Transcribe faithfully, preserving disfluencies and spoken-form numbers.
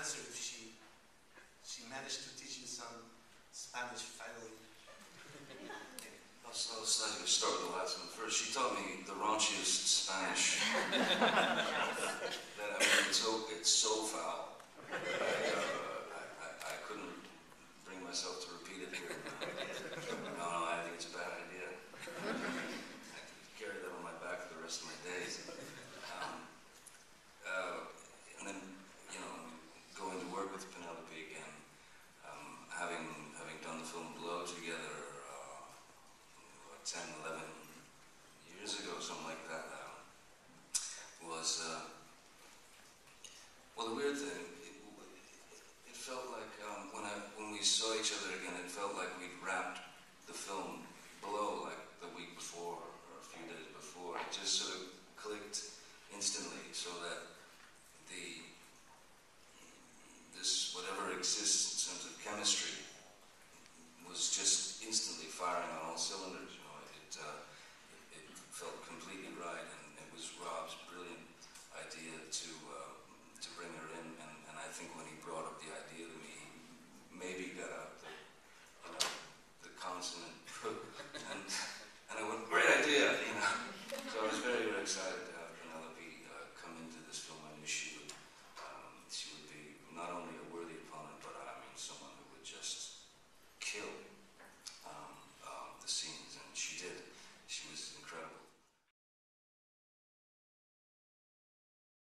asked her if she she managed to teach you some Spanish finally. I'll, I'll start with the last one first. She taught me the raunchiest Spanish. that I mean, it's so it's so foul. I, uh, I, I, I couldn't bring myself to repeat it here. No, no, I think it's a bad idea. I carry that on my back for the rest of my days. Um, uh, and then, you know, going to work with Penelope again, um, having having done the film Blow together uh, what, ten, eleven years ago, something like that, uh, was, uh, well, the weird thing, it, it felt like um, when I when we saw each other again, it felt like we'd wrapped the film Blow like the week before or a few days before. It just sort of clicked instantly, so that the this whatever exists in terms of chemistry was just instantly firing on all cylinders. You know, it uh, it, it felt completely right, and it was Rob's brilliant idea to uh, to bring her in, and, and I think when he brought up the idea to me, he maybe got out the you know the consonant, and and I went, great idea, you know. So I was very very excited